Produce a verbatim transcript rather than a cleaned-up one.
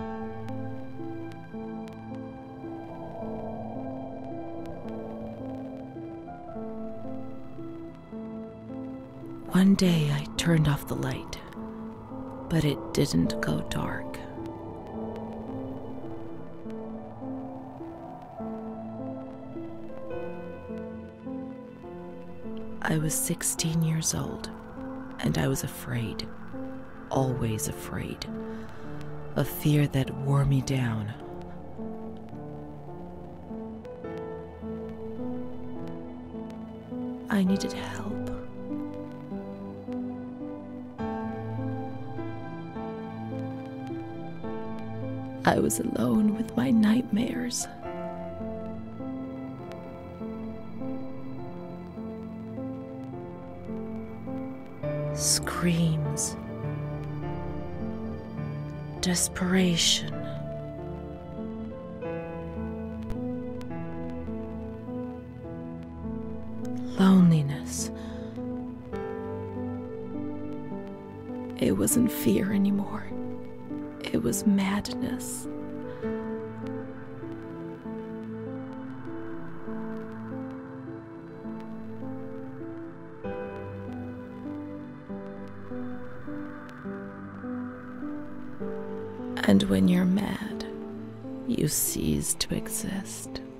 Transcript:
One day I turned off the light, but it didn't go dark. I was sixteen years old, and I was afraid, always afraid, a fear that wore me down. I needed help. I was alone with my nightmares. Screams, desperation, loneliness. It wasn't fear anymore. It was madness. And when you're mad, you cease to exist.